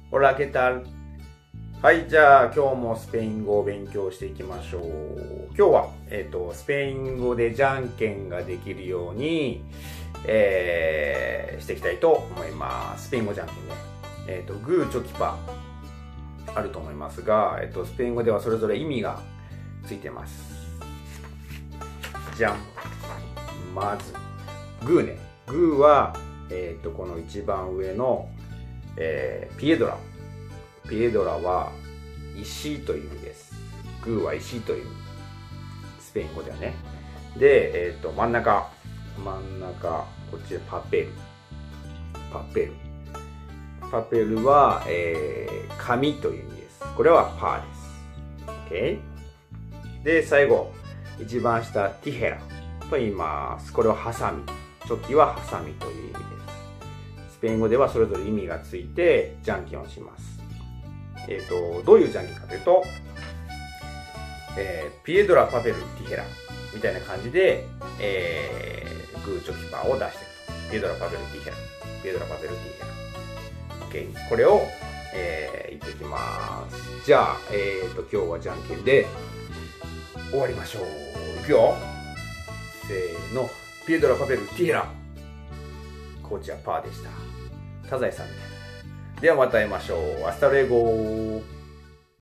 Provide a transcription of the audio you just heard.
オラ、ケタル。はい、じゃあ今日もスペイン語を勉強していきましょう。今日は、スペイン語でじゃんけんができるように、していきたいと思います。スペイン語じゃんけんね。グー、チョキ、パーあると思いますが、スペイン語ではそれぞれ意味がついてます。じゃん。まず、グーね。グーは、この一番上の、ピエドラ。ピエドラは石という意味です。グーは石という意味。スペイン語ではね。で、真ん中、こっちでパペル。パペルは、紙という意味です。これはパーです。OK？ で、最後、一番下、ティヘラと言います。これはハサミ。チョキはハサミという意味です。スペイン語ではそれぞれ意味がついて、じゃんけんをします。どういうじゃんけんかというと、ピエドラ、パペル、ティヘラみたいな感じで、グー、チョキ、パーを出していくと。ピエドラ、パペル、ティヘラ。ピエドラ、パペル、ティヘラ。OK。これを、言っていきます。じゃあ、今日はじゃんけんで終わりましょう。いくよ。せーの。ピエドラ、パペル、ティヘラ。コーチはパーでした。サザエさんみたいな。ではまた会いましょう。アスタルエゴー。